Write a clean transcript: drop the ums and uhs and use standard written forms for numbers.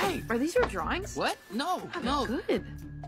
right. Are these your drawings? What? No, Oh, no. they're good.